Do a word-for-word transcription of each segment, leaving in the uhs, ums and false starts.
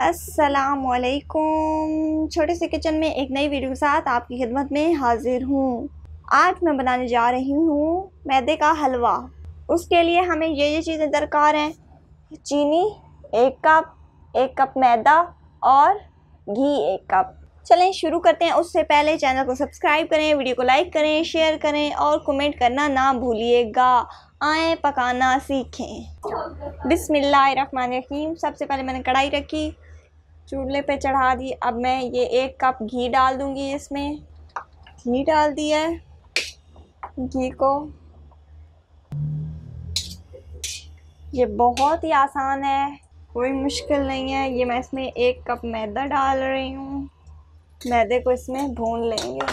अस्सलामुअलैकुम। छोटे से किचन में एक नई वीडियो के साथ आपकी खिदमत में हाजिर हूँ। आज मैं बनाने जा रही हूँ मैदे का हलवा। उसके लिए हमें ये ये चीज़ें दरकार हैं: चीनी एक कप, एक कप मैदा और घी एक कप। चलें शुरू करते हैं। उससे पहले चैनल को सब्सक्राइब करें, वीडियो को लाइक करें, शेयर करें और कमेंट करना ना भूलिएगा। आएँ पकाना सीखें। बिस्मिल्लाहिर्रहमानिर्रहीम। सबसे पहले मैंने कढ़ाई रखी, चूल्हे पे चढ़ा दी। अब मैं ये एक कप घी डाल दूंगी। इसमें घी डाल दिया है। घी को ये बहुत ही आसान है, कोई मुश्किल नहीं है। ये मैं इसमें एक कप मैदा डाल रही हूँ। मैदे को इसमें भून लेंगे।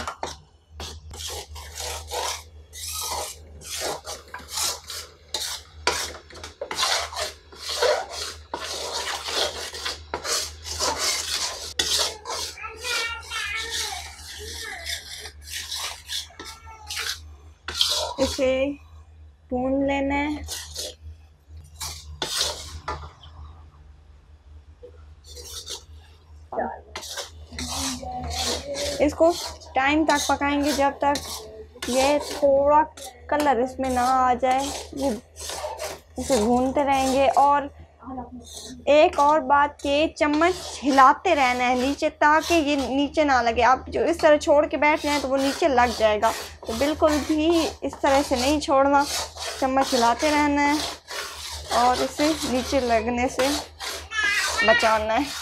इसे भून लेना है। इसको टाइम तक पकाएंगे जब तक ये थोड़ा कलर इसमें ना आ जाए। ये इसे भूनते रहेंगे। और एक और बात के चम्मच हिलाते रहना है नीचे, ताकि ये नीचे ना लगे। आप जो इस तरह छोड़ के बैठ जाएं तो वो नीचे लग जाएगा। तो बिल्कुल भी इस तरह से नहीं छोड़ना, चम्मच हिलाते रहना है और इसे नीचे लगने से बचाना है।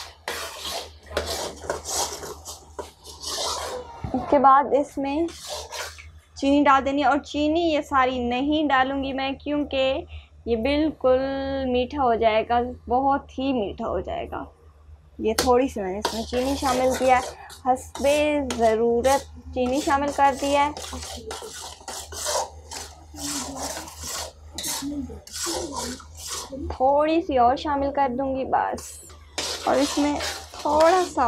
उसके बाद इसमें चीनी डाल देनी है। और चीनी ये सारी नहीं डालूंगी मैं, क्योंकि ये बिल्कुल मीठा हो जाएगा, बहुत ही मीठा हो जाएगा। ये थोड़ी सी मैंने इसमें चीनी शामिल किया है, हस्बे ज़रूरत चीनी शामिल कर दिया है। थोड़ी सी और शामिल कर दूंगी बस। और इसमें थोड़ा सा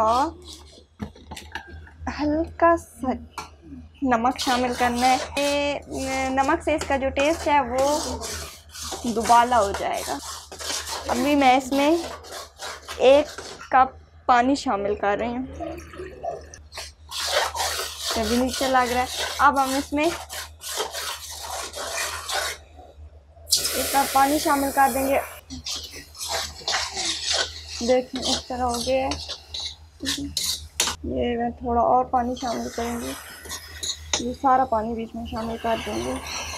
हल्का सा नमक शामिल करना है। ये नमक से इसका जो टेस्ट है वो दुबाला हो जाएगा। अभी मैं इसमें एक कप पानी शामिल कर रही हूँ। अभी नीचे लग रहा है। अब हम इसमें एक कप पानी शामिल कर देंगे। देखें इस तरह हो गया है। ये मैं थोड़ा और पानी शामिल करेंगे। ये सारा पानी बीच में शामिल कर देंगे।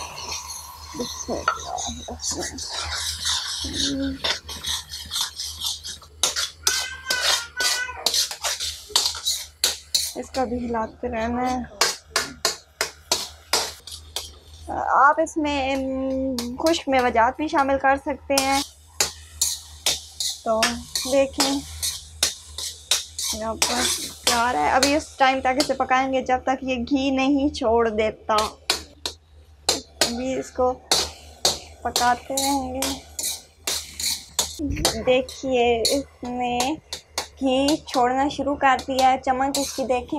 इसका भी हिलाते रहना है। आप इसमें खुश्क मेवाजात भी शामिल कर सकते हैं। तो देखें यहाँ पर क्या आ रहा है। अभी इस टाइम तक इसे पकाएंगे जब तक ये घी नहीं छोड़ देता। अभी इसको पकाते रहेंगे। देखिए इसने घी छोड़ना शुरू कर दिया है। चम्मच इसकी देखें,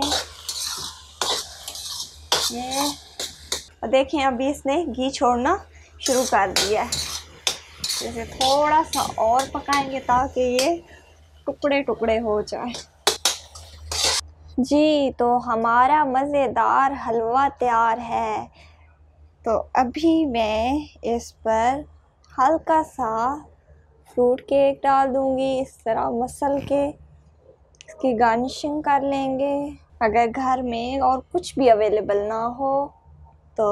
ये देखें अभी इसने घी छोड़ना शुरू कर दिया है। इसे थोड़ा सा और पकाएंगे ताकि ये टुकड़े टुकड़े हो जाए। जी तो हमारा मज़ेदार हलवा तैयार है। तो अभी मैं इस पर हल्का सा फ्रूट केक डाल दूंगी। इस तरह मसल के इसकी गार्निशिंग कर लेंगे। अगर घर में और कुछ भी अवेलेबल ना हो तो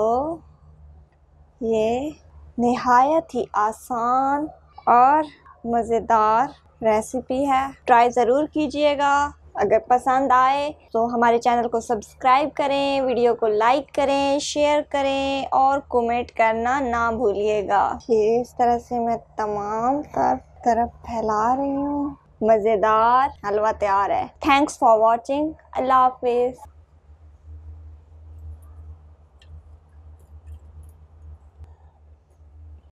ये निहायत ही आसान और मज़ेदार रेसिपी है। ट्राई ज़रूर कीजिएगा। अगर पसंद आए तो हमारे चैनल को सब्सक्राइब करें, वीडियो को लाइक करें, शेयर करें और कमेंट करना ना भूलिएगा। ये इस तरह से मैं तमाम तरफ फैला रही हूँ। मज़ेदार हलवा तैयार है। Thanks for watching. अल्लाह हाफिज़।